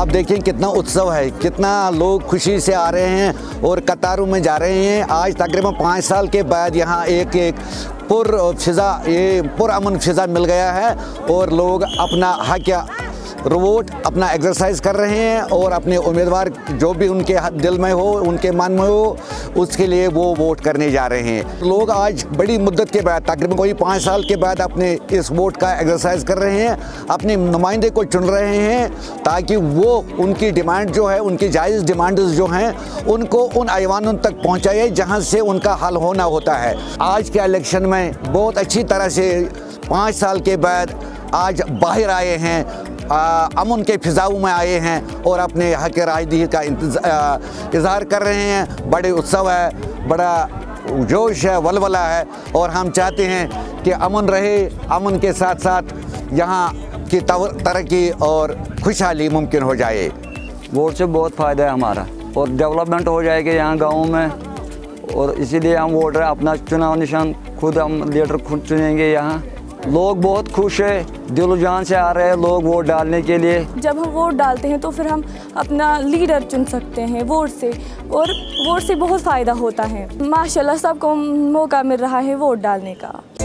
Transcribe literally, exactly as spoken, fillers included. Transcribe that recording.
आप देखिए कितना उत्सव है, कितना लोग खुशी से आ रहे हैं और कतारों में जा रहे हैं। आज तकरीबन पाँच साल के बाद यहाँ एक एक पुर फिज़ा ये पुर अमन फिज़ा मिल गया है और लोग अपना हक या वोट अपना एक्सरसाइज कर रहे हैं और अपने उम्मीदवार जो भी उनके दिल में हो, उनके मन में हो, उसके लिए वो वोट करने जा रहे हैं। लोग आज बड़ी मुद्दत के बाद तकरीबन कोई पाँच साल के बाद अपने इस वोट का एक्सरसाइज कर रहे हैं, अपने नुमाइंदे को चुन रहे हैं ताकि वो उनकी डिमांड जो है, उनकी जायज़ डिमांड जो हैं, उनको उन ऐवानों तक पहुँचाए जहाँ से उनका हल होना होता है। आज के इलेक्शन में बहुत अच्छी तरह से पाँच साल के बाद आज बाहर आए हैं, अमन के फिज़ाओं में आए हैं और अपने हक राजदही का इज़हार कर रहे हैं। बड़े उत्सव है, बड़ा जोश है, वलवला है और हम चाहते हैं कि अमन रहे, अमन के साथ साथ यहाँ की तरक्की और खुशहाली मुमकिन हो जाए। वोट से बहुत फ़ायदा है हमारा और डेवलपमेंट हो जाएगी यहाँ गाँव में, और इसीलिए हम वोट रहे, अपना चुनाव निशान खुद हम लीडर खुद चुनेंगे। यहाँ लोग बहुत खुश है, दिल जान से आ रहे हैं लोग वोट डालने के लिए। जब हम वोट डालते हैं तो फिर हम अपना लीडर चुन सकते हैं वोट से, और वोट से बहुत फ़ायदा होता है। माशाल्लाह सबको मौका मिल रहा है वोट डालने का।